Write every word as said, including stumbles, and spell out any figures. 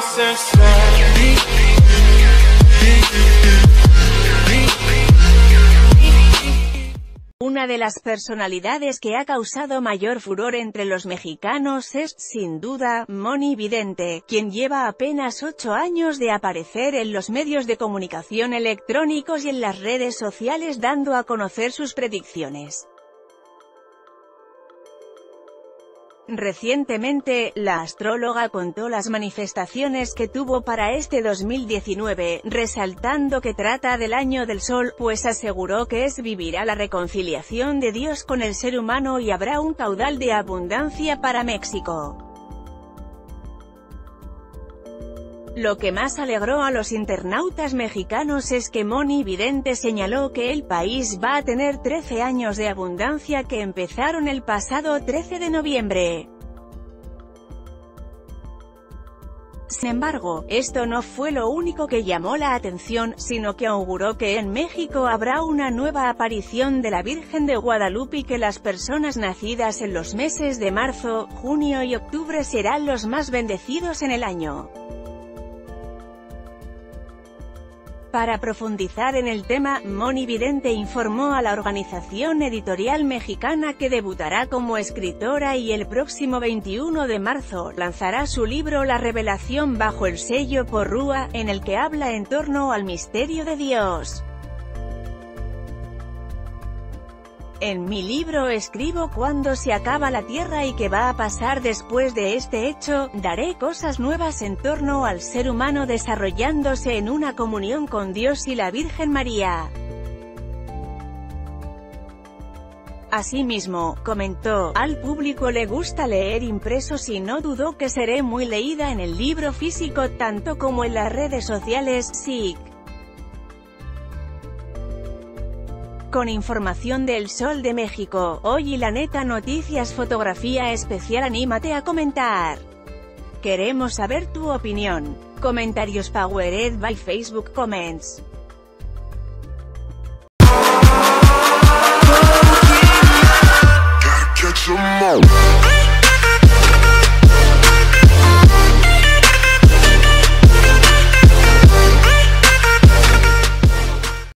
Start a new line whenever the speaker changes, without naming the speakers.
Una de las personalidades que ha causado mayor furor entre los mexicanos es, sin duda, Moni Vidente, quien lleva apenas ocho años de aparecer en los medios de comunicación electrónicos y en las redes sociales dando a conocer sus predicciones. Recientemente, la astróloga contó las manifestaciones que tuvo para este dos mil diecinueve, resaltando que trata del año del sol, pues aseguró que es vivirá la reconciliación de Dios con el ser humano y habrá un caudal de abundancia para México. Lo que más alegró a los internautas mexicanos es que Moni Vidente señaló que el país va a tener trece años de abundancia que empezaron el pasado trece de noviembre. Sin embargo, esto no fue lo único que llamó la atención, sino que auguró que en México habrá una nueva aparición de la Virgen de Guadalupe y que las personas nacidas en los meses de marzo, junio y octubre serán los más bendecidos en el año. Para profundizar en el tema, Moni Vidente informó a la organización editorial mexicana que debutará como escritora y el próximo veintiuno de marzo lanzará su libro La Revelación bajo el sello Porrúa, en el que habla en torno al misterio de Dios. En mi libro escribo cuándo se acaba la tierra y qué va a pasar después de este hecho, daré cosas nuevas en torno al ser humano desarrollándose en una comunión con Dios y la Virgen María. Asimismo, comentó, al público le gusta leer impresos y no dudo que seré muy leída en el libro físico tanto como en las redes sociales, sí. Con información del Sol de México, hoy y la neta noticias fotografía especial anímate a comentar. Queremos saber tu opinión. Comentarios powered by Facebook Comments. Gotta catch 'em all.